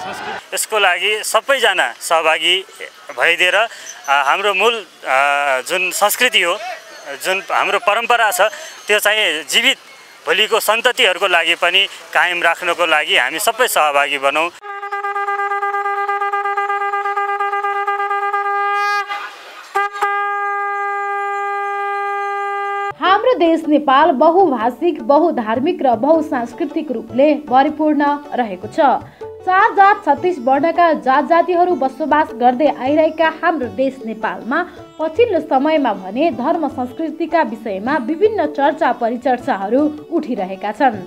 यसको लागि सबैजना सहभागी भइदिएर हाम्रो मूल जुन संस्कृति हो, जुन हाम्रो परम्परा छ, त्यो चाहिँ जीवित भोलिको सन्ततिहरूको लागि पनि कायम राख्नको लागि हामी सबै सहभागी बनौँ। हाम्रो देश नेपाल बहुभाषिक, बहुधार्मिक र बहुसांस्कृतिक रूपले परिपूर्ण रहेको छ। 4 जात 36 वर्णका जात जातिहरू बसोबास गर्दै आइरहेका हाम्रो देश नेपालमा पछिल्लो समयमा भने धर्म संस्कृतिका विषयमा विभिन्न चर्चा परिचर्चाहरू उठिरहेका छन्।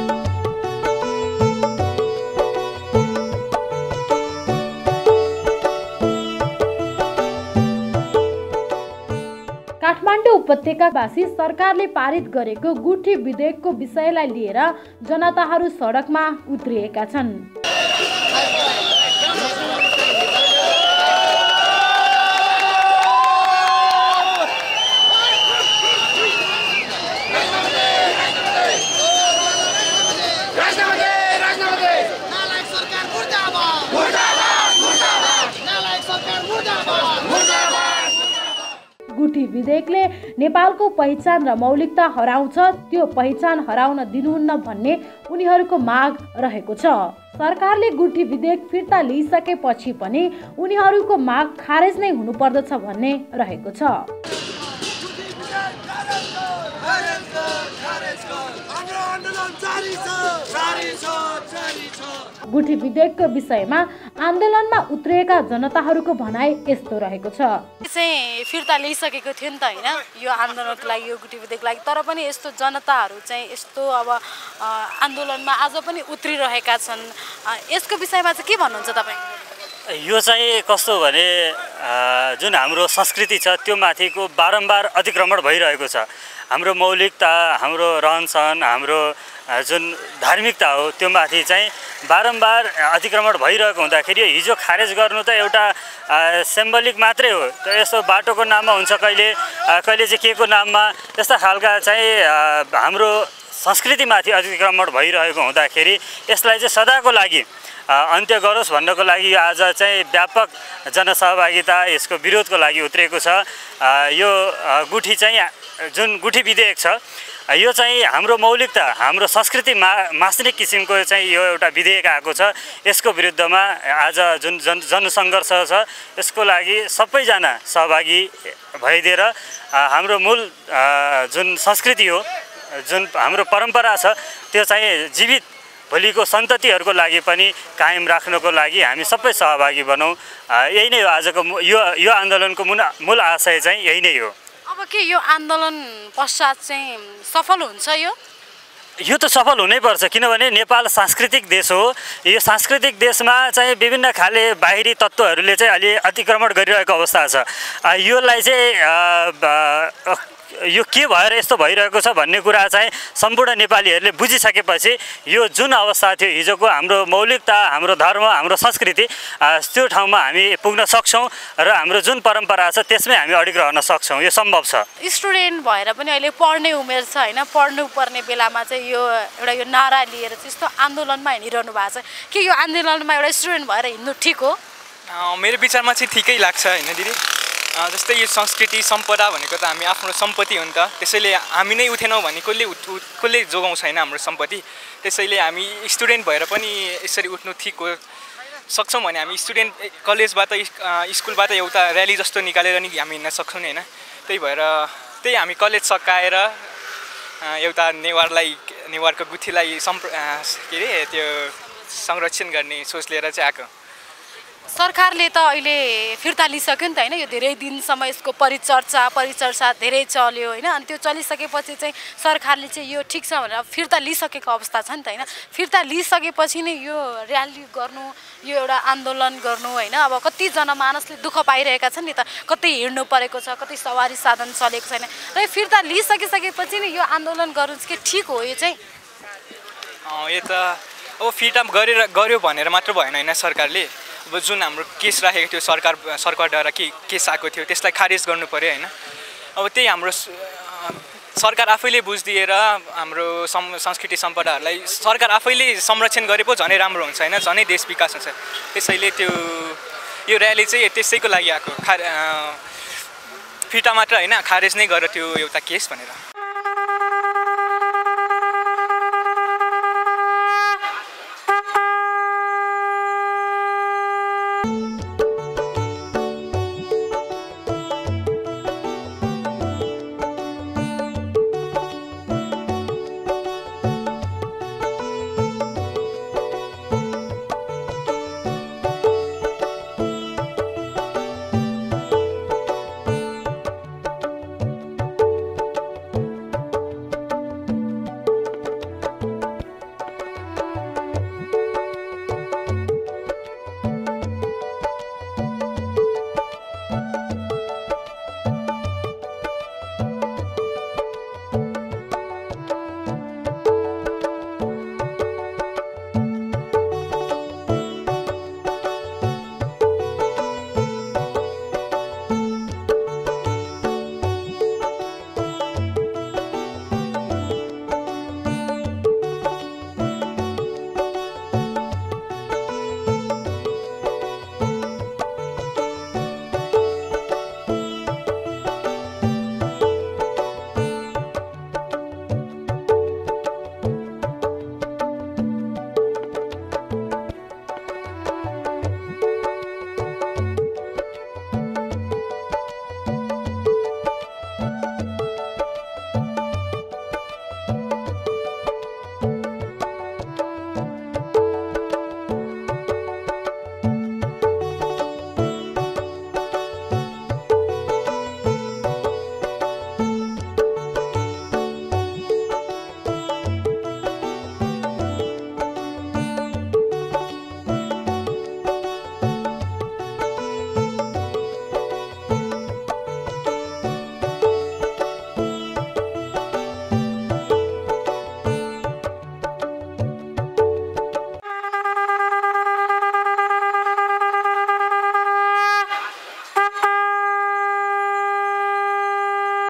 काठमाडौँ उपत्यकावासी सरकारले पारित गरेको गुठी विधेयकको विषयलाई लिएर जनताहरू सडकमा उत्रिएका छन्। गुठी विधेयकले नेपालको पहिचान र मौलिकता हराउँछ, त्यो पहिचान हराउन दिनुहुन्न भन्ने उनीहरूको माग रहेको छ। सरकारले गुठी विधेयक फिर्ता लिइसकेपछि पनि उनीहरूको माग खारेज नै हुनुपर्दछ भन्ने रहेको छ। गुठी विधेयकको विषयमा आन्दोलनमा उत्रिएका जनताहरूको भनाइ यस्तो रहेको छ। चाहिँ फिर्ता लिइसकेको थियो नि त हैन यो आन्दोलनको लागि, यो गुठी विधेयकको लागि, तर पनि यस्तो जनताहरू चाहिँ यस्तो अब आन्दोलनमा आज पनि उत्रिरहेका छन्। यसको विषयमा चाहिँ के भन्नुहुन्छ तपाईँ? यो चाहिँ कस्तो भने जुन हाम्रो संस्कृति छ त्यो माथिको बारम्बार अतिक्रमण भइरहेको छ। हाम्रो मौलिकता, हाम्रो रहनसहन, हाम्रो जुन धार्मिकता हो त्यो माथि चाहिँ बारम्बार अतिक्रमण भइरहेको हुँदाखेरि हिजो खारेज गर्नु त एउटा सिम्बोलिक मात्रै हो। त यस्तो बाटोको नाममा हुन्छ, कहिले कहिले चाहिँ के को नाममा, त्यस्ता खालका चाहिँ हाम्रो संस्कृतिमाथि अतिक्रमण भइरहेको हुँदाखेरि यसलाई चाहिँ सदाको लागि अन्त्य गरोस् भन्नको लागि आज चाहिँ व्यापक जनसहभागिता यसको विरोधको लागि उत्रिएको छ। यो गुठी चाहिँ जुन गुठी विधेयक छ यो चाहिँ हाम्रो मौलिकता, हाम्रो संस्कृति मास्ने किसिमको चाहिँ यो एउटा विधेयक आएको छ। यसको विरुद्धमा आज जुन जनसङ्घर्ष छ यसको लागि सबैजना सहभागी भइदिएर हाम्रो मूल जुन संस्कृति हो, जुन हाम्रो परम्परा छ, त्यो चाहिँ जीवित भोलिको सन्ततिहरूको लागि पनि कायम राख्नको लागि हामी सबै सहभागी बनौँ। यही नै हो आजको यो आन्दोलनको मूल आशय चाहिँ यही नै हो। अब के यो आन्दोलन पश्चात चाहिँ सफल हुन्छ? यो त सफल हुनैपर्छ, किनभने नेपाल सांस्कृतिक देश हो। यो सांस्कृतिक देशमा चाहिँ विभिन्न खाले बाहिरी तत्त्वहरूले चाहिँ अलि अतिक्रमण गरिरहेको अवस्था छ। योलाई चाहिँ यो के भएर यस्तो भइरहेको छ भन्ने कुरा चाहिँ सम्पूर्ण नेपालीहरूले बुझिसकेपछि यो जुन अवस्था थियो हिजोको, हाम्रो मौलिकता, हाम्रो धर्म, हाम्रो संस्कृति, त्यो ठाउँमा हामी पुग्न सक्छौँ र हाम्रो जुन परम्परा छ त्यसमै हामी अडिग रहन सक्छौँ। यो सम्भव छ। स्टुडेन्ट भएर पनि अहिले पढ्ने उमेर छ हैन, पढ्नुपर्ने बेलामा चाहिँ यो एउटा यो नारा लिएर चाहिँ यस्तो आन्दोलनमा हिँडिरहनु भएको छ कि यो आन्दोलनमा एउटा स्टुडेन्ट भएर हिँड्नु ठिक हो? मेरो विचारमा चाहिँ ठिकै लाग्छ हैन दिदी। जस्तै यो संस्कृति सम्पदा भनेको त हामी आफ्नो सम्पत्ति हो नि त, त्यसैले हामी नै उठेनौँ भने कसले जोगाउँछ हैन हाम्रो सम्पत्ति। त्यसैले हामी स्टुडेन्ट भएर पनि यसरी उठ्नु ठिक हो। सक्छौँ भने हामी स्टुडेन्ट कलेजबाट स्कुलबाट एउटा र्याली जस्तो निकालेर नि हामी हिँड्न सक्छौँ नि हैन। त्यही भएर हामी कलेज सकाएर एउटा नेवारको गुठीलाई के अरे त्यो संरक्षण गर्ने सोच लिएर चाहिँ आएको। सरकारले त अहिले फिर्ता लिइसक्यो नि त हैन, यो धेरै दिनसम्म यसको परिचर्चा धेरै चल्यो हैन। अनि त्यो चलिसकेपछि चाहिँ सरकारले चाहिँ यो ठिक छ भनेर फिर्ता लिइसकेको अवस्था छ नि त हैन। फिर्ता लिइसकेपछि नै यो र्याली गर्नु, यो एउटा आन्दोलन गर्नु हैन, अब कति जनमानसले दुःख पाइरहेका छन् नि त, कतै हिँड्नु परेको छ, कतै सवारी साधन चलेको छैन। र फिर्ता लिइसकेपछि नै यो आन्दोलन गर्नु चाहिँ के ठिक हो? यो चाहिँ यो त अब फिर्ता गर्यो भनेर मात्र भएन हैन। सरकारले अब जुन हाम्रो केस राखेको थियो सरकारद्वारा केस आएको थियो त्यसलाई खारेज गर्नु पर्यो हैन। अब त्यही हाम्रो सरकार आफैले बुझिदिएर हाम्रो संस्कृति सम्पदाहरूलाई सरकार आफैले संरक्षण गरे पो झनै राम्रो हुन्छ होइन, झनै देश विकास हुन्छ। त्यसैले यो र्याली चाहिँ त्यसैको लागि आएको, फिर्ता मात्र होइन खारेज नै गरेर त्यो एउटा केस भनेर।